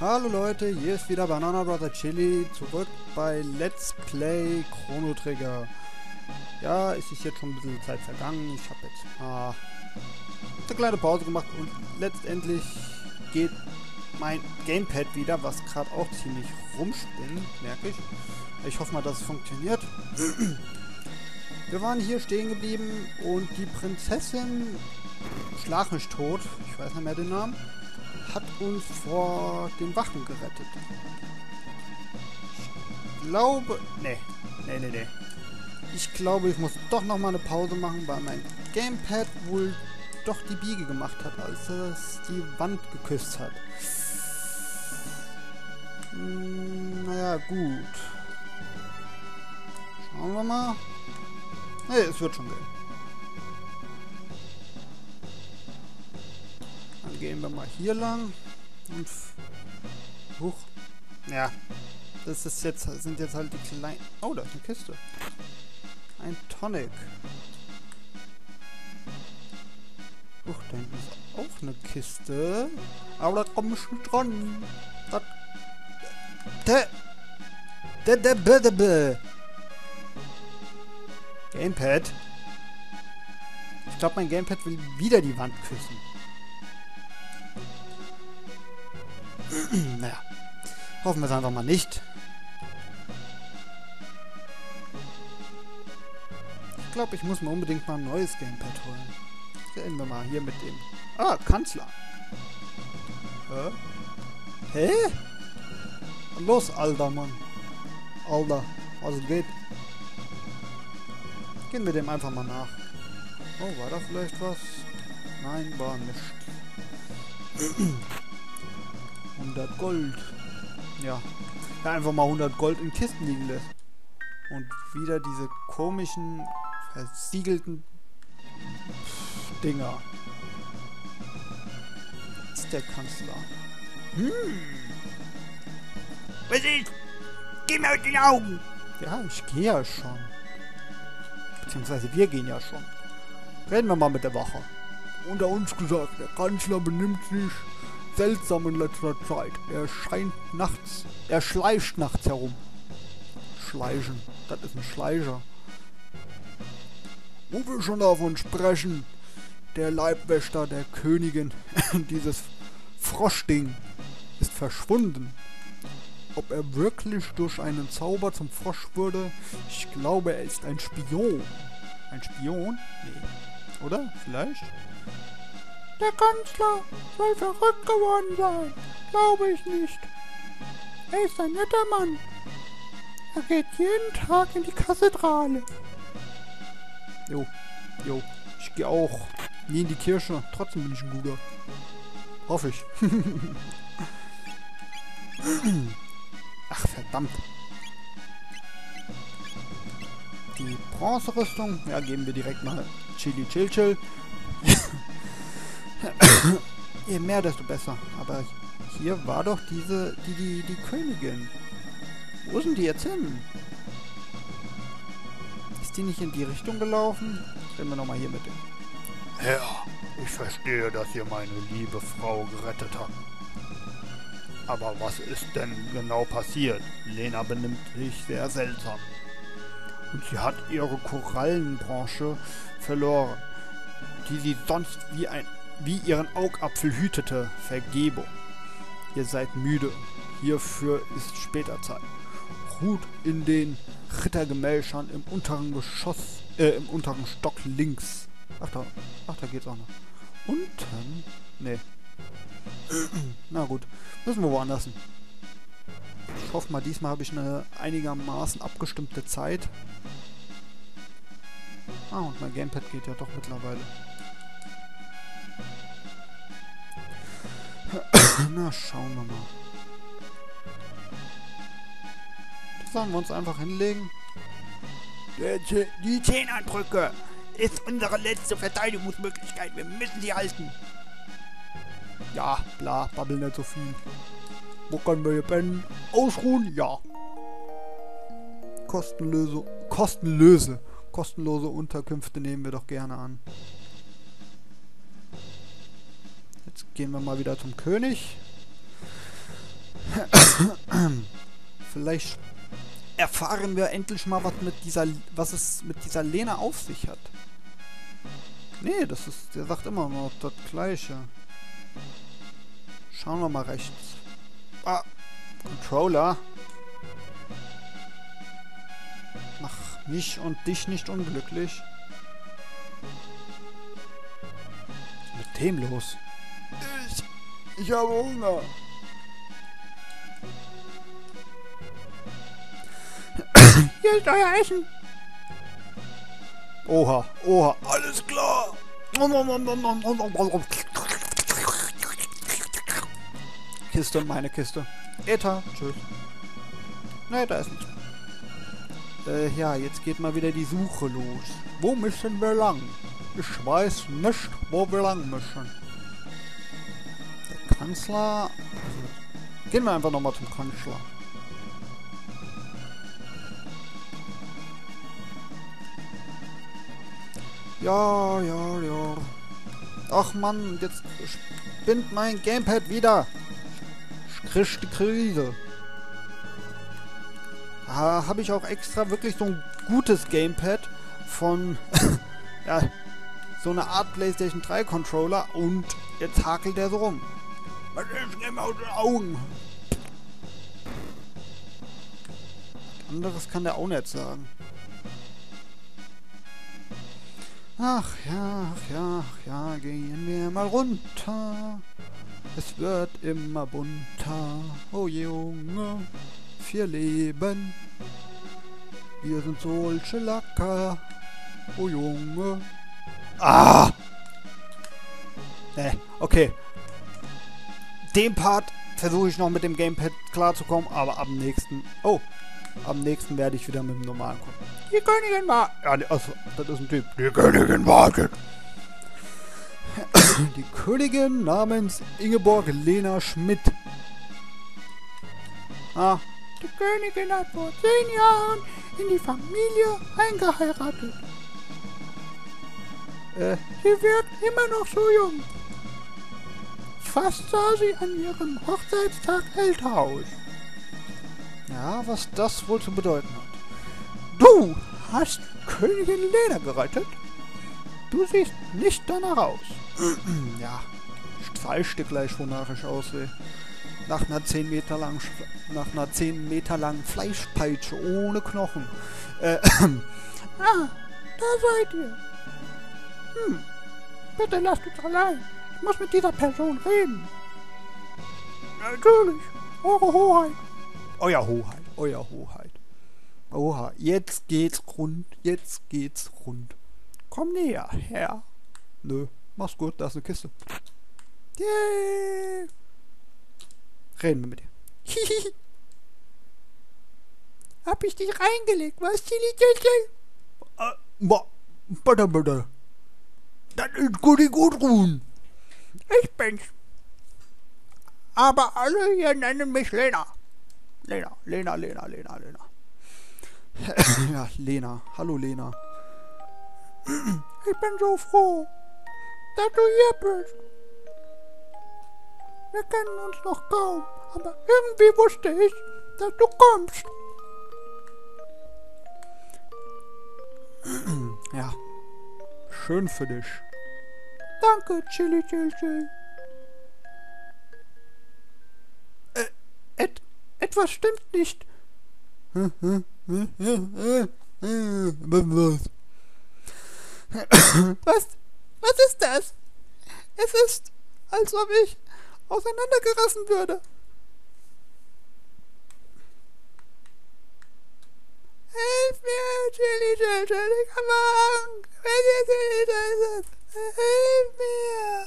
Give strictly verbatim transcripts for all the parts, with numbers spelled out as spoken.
Hallo Leute, hier ist wieder Banana Brother Chili, zurück bei Let's Play Chrono Trigger. Ja, es ist jetzt schon ein bisschen Zeit vergangen. Ich habe jetzt ah, eine kleine Pause gemacht und letztendlich geht mein Gamepad wieder, was gerade auch ziemlich rumspinnt, merke ich. Ich hoffe mal, dass es funktioniert. Wir waren hier stehen geblieben und die Prinzessin Schlag mich tot, ich weiß nicht mehr den Namen, hat uns vor den Wachen gerettet. Ich glaube... Ne, ne, ne, ne. Ich glaube, ich muss doch noch mal eine Pause machen, weil mein Gamepad wohl doch die Biege gemacht hat, als es die Wand geküsst hat. Hm, naja, gut. Schauen wir mal. Ne, es wird schon gehen. Dann gehen wir mal hier lang. Und... Huch. Ja. Das ist jetzt, sind jetzt halt die kleinen... Oh, da ist eine Kiste. Ein Tonic. Huch, da hinten ist auch eine Kiste. Aber da komme ich nicht dran. Das... De... De... De... De... De... De... Gamepad? Ich glaube, mein Gamepad will wieder die Wand küssen. Naja. Hoffen wir es einfach mal nicht. Ich glaube, ich muss mir unbedingt mal ein neues Gamepad holen. Sehen wir mal hier mit dem... Ah, Kanzler. Hä? Hä? Los, alter Mann. Alter, was geht? Gehen wir dem einfach mal nach. Oh, war da vielleicht was? Nein, war nicht. hundert Gold. Ja. Ja, einfach mal hundert Gold in Kisten liegen lässt. Und wieder diese komischen, versiegelten Dinger. Das ist der Kanzler. Hm. Was ist? Geh mir aus den Augen! Ja, ich gehe ja schon. Beziehungsweise wir gehen ja schon. Reden wir mal mit der Wache. Unter uns gesagt, der Kanzler benimmt sich seltsam in letzter Zeit. Er scheint nachts, er schleicht nachts herum. Schleichen, das ist ein Schleicher. Wo wir schon davon sprechen, der Leibwächter der Königin, dieses Froschding, ist verschwunden. Ob er wirklich durch einen Zauber zum Frosch wurde? Ich glaube, er ist ein Spion. Ein Spion? Nee. Oder? Vielleicht? Der Kanzler soll verrückt geworden sein. Glaube ich nicht. Er ist ein netter Mann. Er geht jeden Tag in die Kathedrale. Jo, jo. Ich gehe auch nie in die Kirche. Trotzdem bin ich ein guter. Hoffe ich. Ach, verdammt. Die Bronzerüstung, ja, geben wir direkt mal Chili Chill Chill. Je mehr, desto besser. Aber hier war doch diese, die, die, die Königin. Wo sind die jetzt hin? Ist die nicht in die Richtung gelaufen? Reden wir nochmal hier mit dem. Herr, ich verstehe, dass ihr meine liebe Frau gerettet habt. Aber was ist denn genau passiert? Lena benimmt sich sehr seltsam. Und sie hat ihre Korallenbranche verloren, die sie sonst wie, ein, wie ihren Augapfel hütete. Vergebung. Ihr seid müde. Hierfür ist später Zeit. Ruht in den Rittergemächern im unteren Geschoss, äh, im unteren Stock links. Ach da, ach, da geht's auch noch. Unten? Nee. Na gut, müssen wir woanders hin. Ich hoffe mal, diesmal habe ich eine einigermaßen abgestimmte Zeit. Ah, und mein Gamepad geht ja doch mittlerweile. Na, schauen wir mal. Das sollen wir uns einfach hinlegen. Die Zehnandrücke ist unsere letzte Verteidigungsmöglichkeit. Wir müssen sie halten. Ja, bla, babbel nicht so viel. Wo können wir hier pennen? Ausruhen? Ja. Kostenlose, kostenlose, kostenlose Unterkünfte nehmen wir doch gerne an. Jetzt gehen wir mal wieder zum König. Vielleicht erfahren wir endlich mal, was mit dieser, was es mit dieser Lena auf sich hat. Nee, das ist, der sagt immer noch das Gleiche. Schauen wir mal rechts. Ah, Controller. Mach mich und dich nicht unglücklich. Was ist mit dem los? Ich, ich habe Hunger. Hier ist euer Essen. Oha, oha, alles klar. Kiste, meine Kiste. Eta, tschüss. Ne, da ist nichts. Äh, ja, jetzt geht mal wieder die Suche los. Wo müssen wir lang? Ich weiß nicht, wo wir lang müssen. Der Kanzler... Also, gehen wir einfach nochmal zum Kanzler. Ja, ja, ja. Ach Mann, jetzt spinnt mein Gamepad wieder. Ich krieg die Krise. Da habe ich auch extra wirklich so ein gutes Gamepad von ja, so eine Art PlayStation drei Controller und jetzt hakelt der so rum. Was ist denn aus den Augen? Anderes kann der auch nicht sagen. Ach ja, ach ja, ach ja, gehen wir mal runter. Es wird immer bunter. Oh Junge, wir leben. Wir sind solche Lacker. Oh Junge. Ah! Ne, okay. Den Part versuche ich noch mit dem Gamepad klarzukommen, aber am nächsten... Oh, am nächsten werde ich wieder mit dem normalen kommen. Die Königin wartet. Ja, ne, also, das ist ein Typ. Die Königin wartet. Die Königin namens Ingeborg Lena Schmidt. Ah. Die Königin hat vor zehn Jahren in die Familie eingeheiratet. Äh, sie wirkt immer noch so jung. Fast sah sie an ihrem Hochzeitstag älter aus. Ja, was das wohl zu bedeuten hat. Du hast Königin Lena gerettet? Du siehst nicht danach aus. Ja, ich zeig dir gleich, wonach ich aussehe. Nach einer zehn Meter langen, nach einer zehn Meter langen Fleischpeitsche ohne Knochen. Äh, ah, da seid ihr. Hm, bitte lasst uns allein. Ich muss mit dieser Person reden. Natürlich, eure Hoheit. Euer Hoheit, euer Hoheit. Oha, jetzt geht's rund, jetzt geht's rund. Komm näher, Herr. Nö, mach's gut, da ist eine Kiste. Yay. Reden wir mit dir. Hihihi. Hab ich dich reingelegt, was, Chili Chili? Äh, ma, bitte, bitte. Das ist Gudi Gudrun. Ich bin's. Aber alle hier nennen mich Lena. Lena, Lena, Lena, Lena, Lena. Ja, Lena. Hallo, Lena. Ich bin so froh, dass du hier bist. Wir kennen uns noch kaum, aber irgendwie wusste ich, dass du kommst. Ja, schön für dich. Danke, Chili Chili. Äh, et, etwas stimmt nicht. Was? Was ist das? Es ist, als ob ich auseinandergerissen würde. Hilf mir, Chili Chili, ich habe Angst. Hilf mir.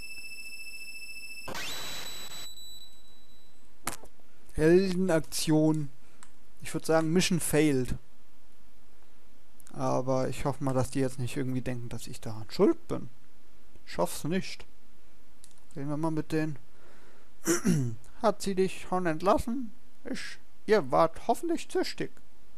Heldenaktion. Ich würde sagen, Mission failed. Aber ich hoffe mal, dass die jetzt nicht irgendwie denken, dass ich daran schuld bin. Ich hoffe es nicht. Reden wir mal mit denen. Hat sie dich schon entlassen? Ich, ihr wart hoffentlich züchtig.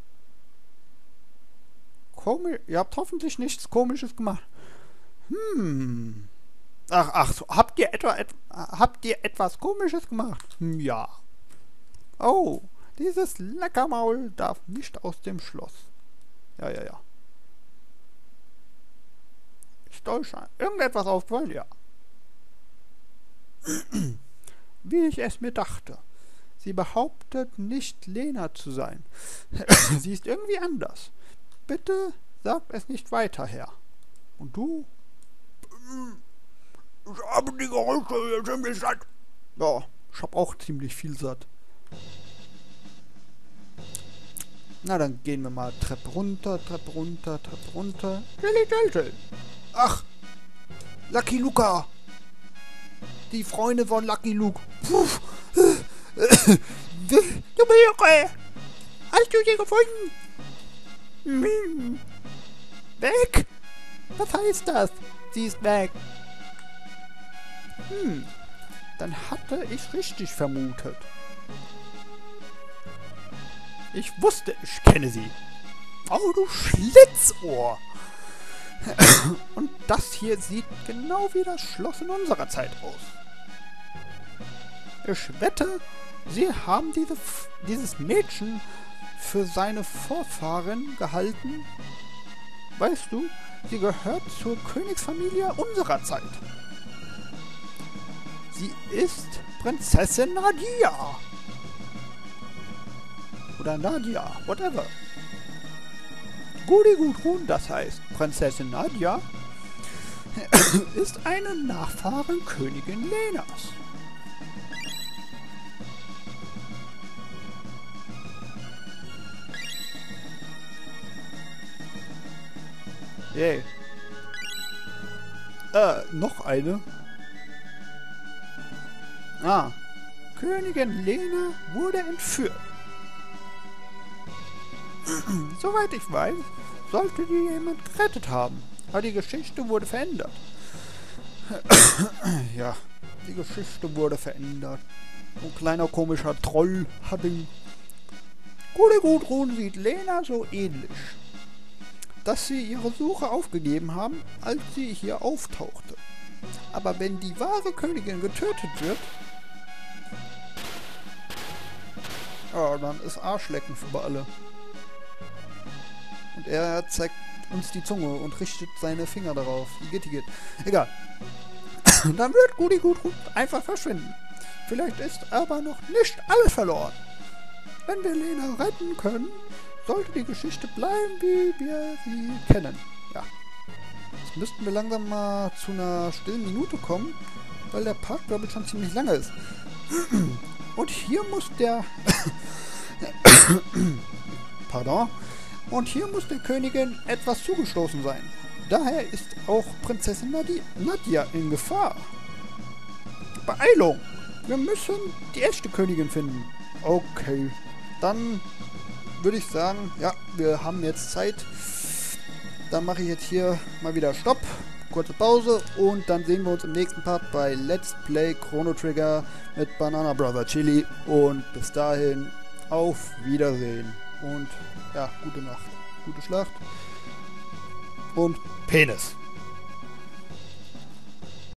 Komisch, ihr habt hoffentlich nichts Komisches gemacht. Hm. Ach, ach, so, habt ihr etwa, et, habt ihr etwas Komisches gemacht? Hm, ja. Oh, Dieses Leckermaul darf nicht aus dem Schloss. Ja, ja, ja. Ist euch irgendetwas aufgefallen? Ja. Wie ich es mir dachte. Sie behauptet nicht Lena zu sein. Sie ist irgendwie anders. Bitte sagt es nicht weiter, Herr. Und du? Ich habe die Geräusche hier ziemlich satt. Ja, ich habe auch ziemlich viel satt. Na, dann gehen wir mal Treppe runter, Treppe runter, Treppe runter. Ach, Lucky Luca. Die Freunde von Lucky Luke. Puh. Du Möhre! Hast du sie gefunden? Hm. Weg? Was heißt das? Sie ist weg. Hm. Dann hatte ich richtig vermutet. Ich wusste, ich kenne sie. Oh, du Schlitzohr! Und das hier sieht genau wie das Schloss in unserer Zeit aus. Ich wette, sie haben diese, dieses Mädchen für seine Vorfahren gehalten. Weißt du, sie gehört zur Königsfamilie unserer Zeit. Sie ist Prinzessin Nadia. Oder Nadia, whatever. Gudi Gudrun, das heißt Prinzessin Nadia, ist eine Nachfahrin Königin Lenas. Yay. Äh, noch eine. Ah, Königin Lena wurde entführt. Soweit ich weiß, sollte die jemand gerettet haben. Aber die Geschichte wurde verändert. Ja, die Geschichte wurde verändert. Ein kleiner komischer Troll hat ihn. Gute Gudrun sieht Lena so ähnlich, dass sie ihre Suche aufgegeben haben, als sie hier auftauchte. Aber wenn die wahre Königin getötet wird, ja, dann ist Arschlecken für alle. Und er zeigt uns die Zunge und richtet seine Finger darauf. Igitt, igitt. Egal. Dann wird Gudi Gudrun einfach verschwinden. Vielleicht ist aber noch nicht alles verloren. Wenn wir Lena retten können, sollte die Geschichte bleiben, wie wir sie kennen. Ja. Jetzt müssten wir langsam mal zu einer stillen Minute kommen, weil der Part, glaube ich, schon ziemlich lange ist. Und hier muss der... Pardon. Und hier muss der Königin etwas zugestoßen sein. Daher ist auch Prinzessin Nadia, Nadia in Gefahr. Beeilung! Wir müssen die echte Königin finden. Okay. Dann würde ich sagen, ja, wir haben jetzt Zeit. Dann mache ich jetzt hier mal wieder Stopp. Kurze Pause. Und dann sehen wir uns im nächsten Part bei Let's Play Chrono Trigger mit Banana Brother Chili. Und bis dahin, auf Wiedersehen. Und ja, gute Nacht, gute Schlacht und Penis.